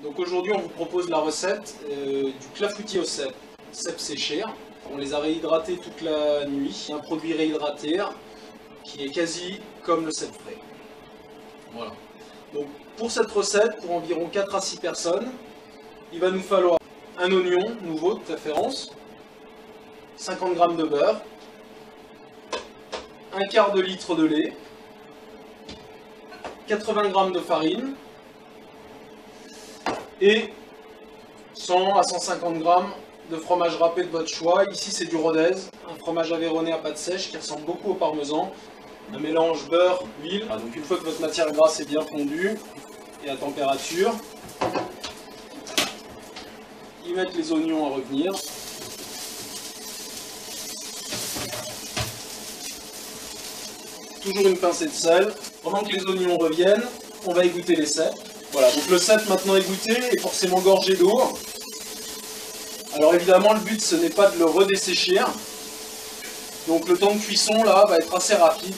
Donc aujourd'hui on vous propose la recette du clafoutis au cèpe, cèpe séché. On les a réhydratés toute la nuit. Un produit réhydraté qui est quasi comme le cèpe frais. Voilà. Donc pour cette recette, pour environ 4 à 6 personnes, il va nous falloir un oignon nouveau de préférence, 50 g de beurre, un quart de litre de lait, 80 g de farine et 100 à 150 g de fromage râpé de votre choix. Ici c'est du Rodez, un fromage aveyronais à pâte sèche qui ressemble beaucoup au parmesan. Un mélange beurre-huile. Donc une fois que votre matière grasse est bien fondue et à température, y mettre les oignons à revenir. Toujours une pincée de sel. Pendant que les oignons reviennent, on va égoutter les cèpes. Voilà, donc le cèpe maintenant égouté est forcément gorgé d'eau. Alors évidemment le but ce n'est pas de le redessécher. Donc le temps de cuisson là va être assez rapide.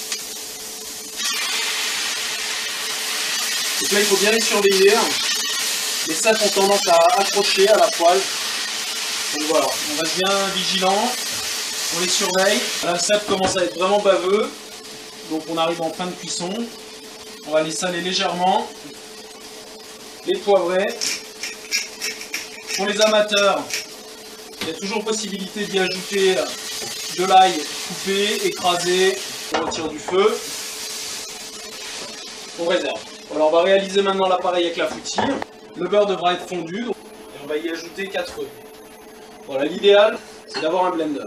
Donc là il faut bien les surveiller. Les cèpes ont tendance à accrocher à la poêle. Donc voilà, on reste bien vigilant, on les surveille. Là, le cèpe commence à être vraiment baveux. Donc on arrive en fin de cuisson. On va les saler légèrement, les poivrer. Pour les amateurs, il y a toujours possibilité d'y ajouter de l'ail coupé, écrasé, on retire du feu. On réserve. Alors on va réaliser maintenant l'appareil avec la clafoutis. Le beurre devra être fondu et on va y ajouter 4 œufs. Voilà, l'idéal c'est d'avoir un blender.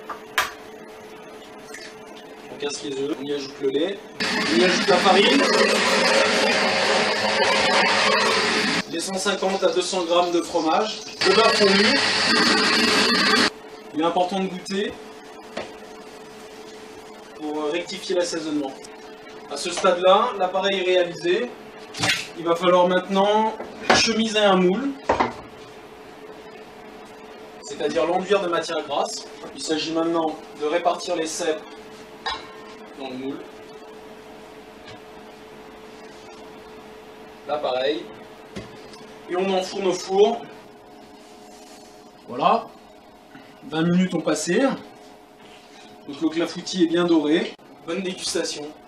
On casse les œufs, on y ajoute le lait, on y ajoute la farine, les 150 à 200 g de fromage, le beurre fondu. Il est important de goûter pour rectifier l'assaisonnement. À ce stade-là, l'appareil est réalisé. Il va falloir maintenant chemiser un moule, c'est-à-dire l'enduire de matière grasse. Il s'agit maintenant de répartir les cèpes dans le moule. Là pareil. Et on enfourne au four. Voilà. 20 minutes ont passé. Donc le clafoutis est bien doré. Bonne dégustation.